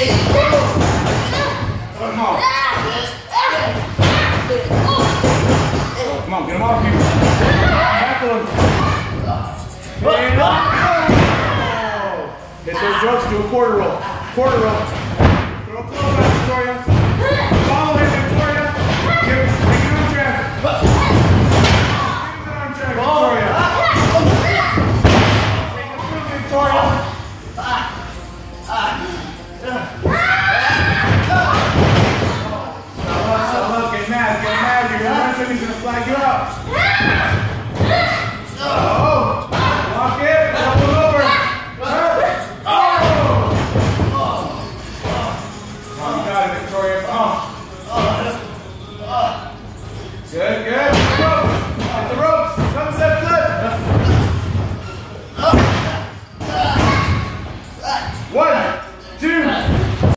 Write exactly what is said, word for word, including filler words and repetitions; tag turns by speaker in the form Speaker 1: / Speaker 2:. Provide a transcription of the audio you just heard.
Speaker 1: Come on. Come on, get him off you. Tackle him. And up. Hit those ropes, do a quarter roll. Quarter roll. Throw a close out, Victoria. Follow him, Victoria. Give, take an arm drag. Take an arm drag, Victoria. Take it through, Victoria.